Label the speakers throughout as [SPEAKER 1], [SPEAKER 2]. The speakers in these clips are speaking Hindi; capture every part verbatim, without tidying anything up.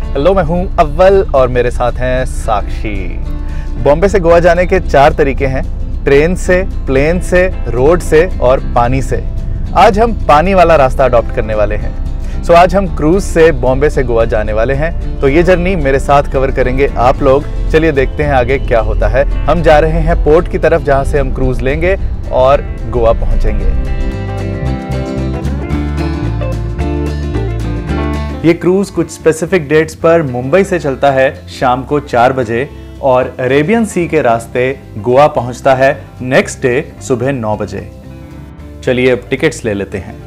[SPEAKER 1] हेलो, मैं हूं अव्वल और मेरे साथ हैं साक्षी। बॉम्बे से गोवा जाने के चार तरीके हैं, ट्रेन से, प्लेन से, रोड से और पानी से। आज हम पानी वाला रास्ता अडॉप्ट करने वाले हैं। सो आज हम क्रूज से बॉम्बे से गोवा जाने वाले हैं। तो ये जर्नी मेरे साथ कवर करेंगे आप लोग। चलिए देखते हैं आगे क्या होता है। हम जा रहे हैं पोर्ट की तरफ, जहां से हम क्रूज लेंगे और गोवा पहुंचेंगे। ये क्रूज कुछ स्पेसिफिक डेट्स पर मुंबई से चलता है शाम को चार बजे और अरेबियन सी के रास्ते गोवा पहुंचता है नेक्स्ट डे सुबह नौ बजे। चलिए अब टिकट्स ले लेते हैं।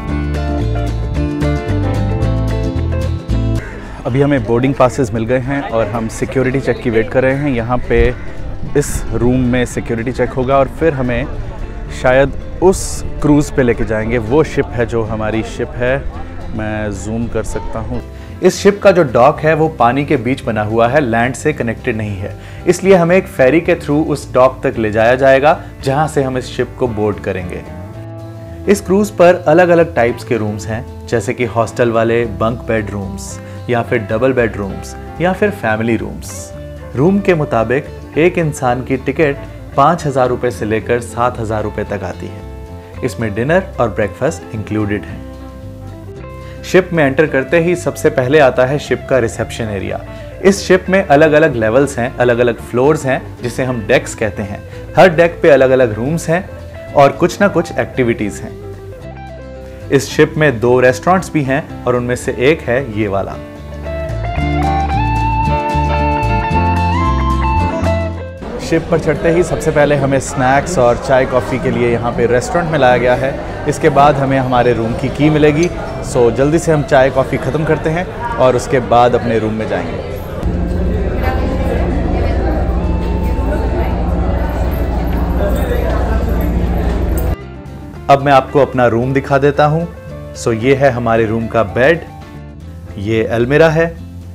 [SPEAKER 1] अभी हमें बोर्डिंग पासेस मिल गए हैं और हम सिक्योरिटी चेक की वेट कर रहे हैं। यहाँ पे इस रूम में सिक्योरिटी चेक होगा और फिर हमें शायद उस क्रूज़ पे लेके जाएंगे। वो शिप है जो हमारी शिप है, मैं जूम कर सकता हूँ। इस शिप का जो डॉक है वो पानी के बीच बना हुआ है, लैंड से कनेक्टेड नहीं है, इसलिए हमें एक फेरी के थ्रू उस डॉक तक ले जाया जाएगा जहाँ से हम इस शिप को बोर्ड करेंगे। इस क्रूज़ पर अलग अलग टाइप्स के रूम्स हैं, जैसे कि हॉस्टल वाले बंक बेड रूम्स या फिर डबल बेड रूम्स या फिर फैमिली रूम्स। रूम के मुताबिक एक इंसान की टिकट पाँच हज़ार रुपये से लेकर सात हज़ार रुपये तक आती है। इसमें डिनर और ब्रेकफास्ट इंक्लूडेड है। शिप में एंटर करते ही सबसे पहले आता है शिप का रिसेप्शन एरिया। इस शिप में अलग अलग लेवल्स हैं, अलग अलग फ्लोर्स हैं, जिसे हम डेक्स कहते हैं। हर डेक पे अलग अलग रूम्स हैं और कुछ ना कुछ एक्टिविटीज़ हैं। इस शिप में दो रेस्टोरेंट्स भी हैं और उनमें से एक है ये वाला। शिप पर चढ़ते ही सबसे पहले हमें स्नैक्स और चाय कॉफ़ी के लिए यहाँ पे रेस्टोरेंट में लाया गया है। इसके बाद हमें हमारे रूम की की मिलेगी। सो जल्दी से हम चाय कॉफ़ी ख़त्म करते हैं और उसके बाद अपने रूम में जाएंगे। अब मैं आपको अपना रूम दिखा देता हूँ। सो ये है हमारे रूम का बेड, ये अलमीरा है,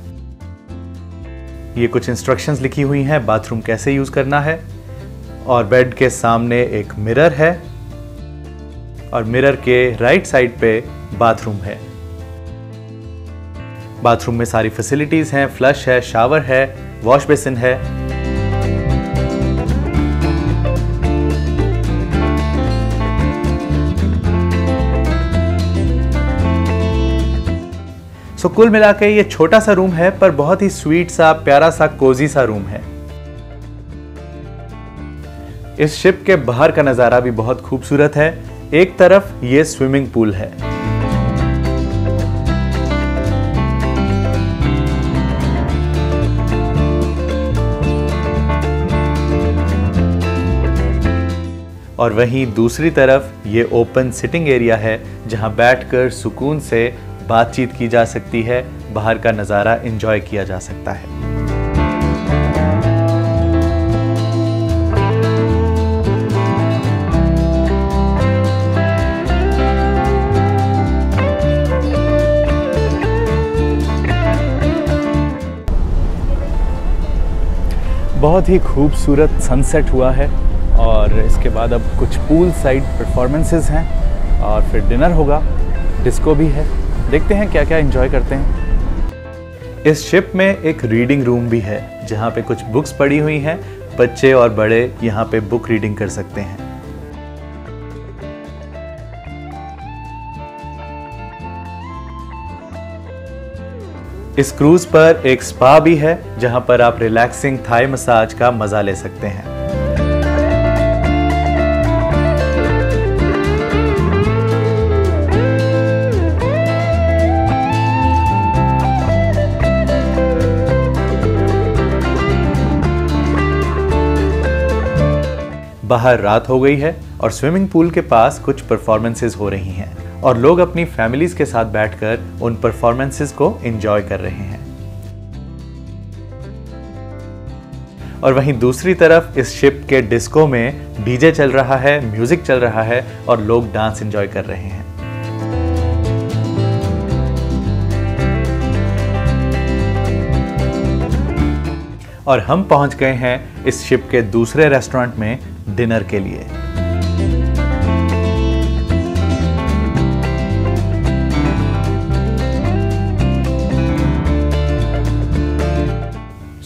[SPEAKER 1] ये कुछ इंस्ट्रक्शंस लिखी हुई हैं बाथरूम कैसे यूज़ करना है, और बेड के सामने एक मिरर है और मिरर के राइट साइड पे बाथरूम है। बाथरूम में सारी फैसिलिटीज़ हैं, फ्लश है, शावर है, वॉश बेसिन है। सो so, कुल मिला के ये छोटा सा रूम है पर बहुत ही स्वीट सा, प्यारा सा, कोजी सा रूम है। इस शिप के बाहर का नज़ारा भी बहुत खूबसूरत है। एक तरफ ये स्विमिंग पूल है। और वहीं दूसरी तरफ ये ओपन सिटिंग एरिया है, जहां बैठकर सुकून से बातचीत की जा सकती है, बाहर का नज़ारा एंजॉय किया जा सकता है। बहुत ही खूबसूरत सनसेट हुआ है और इसके बाद अब कुछ पूल साइड परफॉर्मेंसेस हैं और फिर डिनर होगा, डिस्को भी है। देखते हैं क्या क्या एंजॉय करते हैं। इस शिप में एक रीडिंग रूम भी है, जहाँ पे कुछ बुक्स पड़ी हुई हैं। बच्चे और बड़े यहाँ पे बुक रीडिंग कर सकते हैं। इस क्रूज पर एक स्पा भी है, जहाँ पर आप रिलैक्सिंग थाई मसाज का मजा ले सकते हैं। बाहर रात हो गई है और स्विमिंग पूल के पास कुछ परफॉर्मेंसेस हो रही हैं और लोग अपनी फैमिलीज के साथ बैठकर उन परफॉर्मेंसेस को एंजॉय कर रहे हैं। और वहीं दूसरी तरफ इस शिप के डिस्को में डीजे चल रहा है, म्यूजिक चल रहा है और लोग डांस एंजॉय कर रहे हैं। और हम पहुंच गए हैं इस शिप के दूसरे रेस्टोरेंट में डिनर के लिए।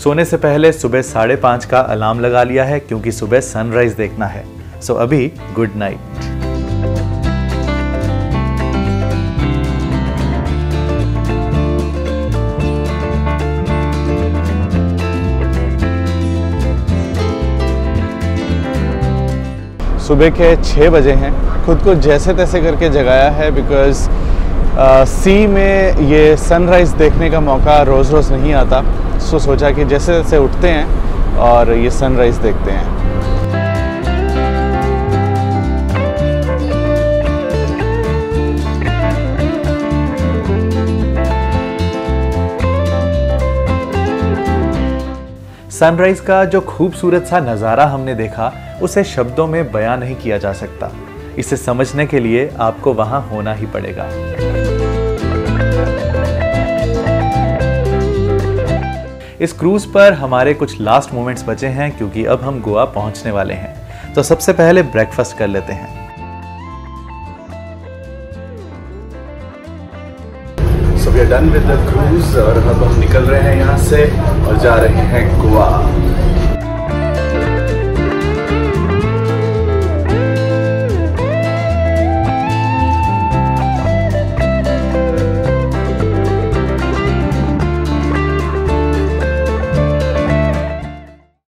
[SPEAKER 1] सोने से पहले सुबह साढ़े पाँच का अलार्म लगा लिया है क्योंकि सुबह सनराइज देखना है। सो अभी गुड नाइट। सुबह के छः बजे हैं। खुद को जैसे तैसे करके जगाया है बिकॉज़ सी में ये सनराइज़ देखने का मौका रोज़ रोज़ नहीं आता। सो सोचा कि जैसे तैसे उठते हैं और ये सनराइज़ देखते हैं। सनराइज का जो खूबसूरत सा नज़ारा हमने देखा उसे शब्दों में बयां नहीं किया जा सकता। इसे समझने के लिए आपको वहां होना ही पड़ेगा। इस क्रूज पर हमारे कुछ लास्ट मोमेंट्स बचे हैं क्योंकि अब हम गोवा पहुंचने वाले हैं। तो सबसे पहले ब्रेकफास्ट कर लेते हैं। So we are done with the cruise और अब हम निकल रहे हैं यहाँ से और जा रहे हैं गोवा।